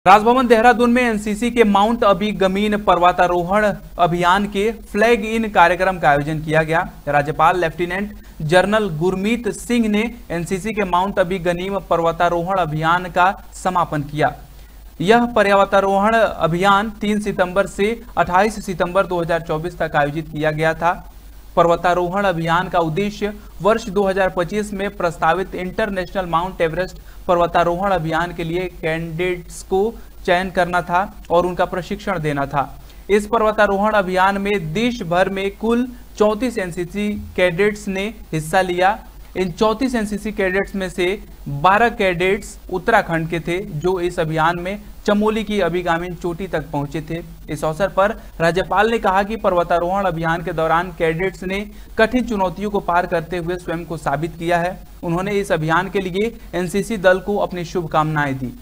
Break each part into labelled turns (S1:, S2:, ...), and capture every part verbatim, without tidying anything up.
S1: राजभवन देहरादून में एनसीसी के माउंट अभिगमीन पर्वतारोहण अभियान के फ्लैग इन कार्यक्रम का आयोजन किया गया। राज्यपाल लेफ्टिनेंट जनरल गुरमीत सिंह ने एनसीसी के माउंट अभिगमीन पर्वतारोहण अभियान का समापन किया। यह पर्वतारोहण अभियान तीन सितंबर से अट्ठाईस सितंबर दो हज़ार चौबीस तक आयोजित किया गया था। पर्वतारोहण अभियान का उद्देश्य वर्ष दो हज़ार पच्चीस में प्रस्तावित इंटरनेशनल माउंट एवरेस्ट पर्वतारोहण अभियान के लिए कैंडिडेट्स को चयन करना था और उनका प्रशिक्षण देना था। इस पर्वतारोहण अभियान में देश भर में कुल चौंतीस एनसीसी कैडेट्स ने हिस्सा लिया। इन चौंतीस एनसीसी कैडेट्स में से बारह कैडेट्स उत्तराखंड के थे, जो इस अभियान में चमोली की अभिगामीन चोटी तक पहुंचे थे। इस अवसर पर राज्यपाल ने कहा कि पर्वतारोहण अभियान के दौरान कैडेट्स ने कठिन चुनौतियों को पार करते हुए स्वयं को साबित किया है। उन्होंने इस अभियान के लिए एनसीसी दल को अपनी शुभकामनाएं दी।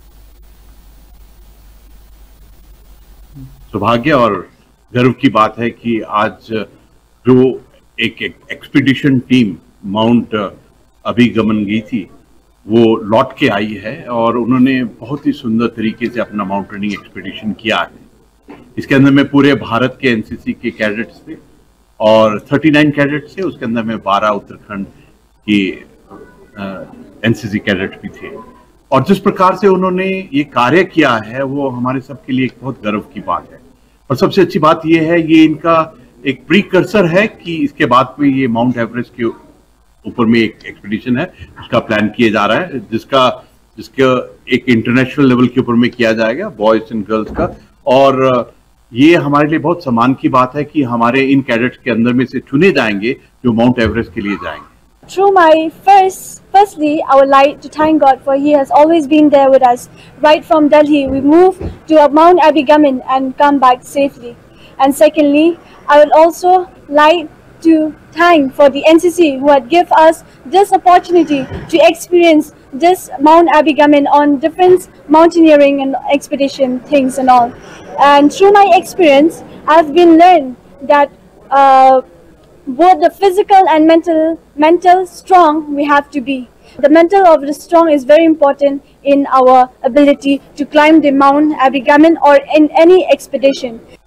S2: सौभाग्य और गर्व की बात है कि आज जो एक एक्सपीडिशन टीम माउंट अभिगमन गई थी वो लौट के आई है और उन्होंने बहुत ही सुंदर तरीके से अपना माउंटेनिंग एक्सपीडिशन किया है। इसके अंदर में पूरे भारत के एनसीसी के कैडेट्स थे और उनतालीस कैडेट्स थे। उसके अंदर में बारह उत्तराखंड की एनसीसी कैडेट्स भी थे और जिस प्रकार से उन्होंने ये कार्य किया है वो हमारे सबके लिए एक बहुत गर्व की बात है। और सबसे अच्छी बात ये है, ये इनका एक प्रीकर्सर है कि इसके बाद में ये माउंट एवरेस्ट के ऊपर में एक एक्सपीडिशन है उसका प्लान किया जा रहा है, जिसका जिसका एक इंटरनेशनल लेवल के ऊपर में किया जाएगा, बॉयज एंड गर्ल्स का। और ये हमारे लिए बहुत सम्मान की बात है कि हमारे इन कैडेट्स के अंदर में से चुने जाएंगे जो माउंट एवरेस्ट के लिए जाएंगे।
S3: Through my first, firstly, I would like to thank God for He has always been there with us. Right from Delhi, we moved to Mount Abigamin and come back safely. And secondly, I would also like to thank for the N C C who had give us this opportunity to experience this Mount Abigamin on different mountaineering and expedition things and all. And through my experience, I've been learned that uh, both the physical and mental mental strong we have to be. The mental of the strong is very important in our ability to climb the Mount Abigamin or in any expedition.